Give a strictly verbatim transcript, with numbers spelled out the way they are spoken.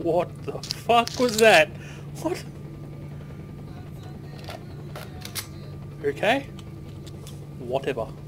What the fuck was that? What? Okay. Whatever.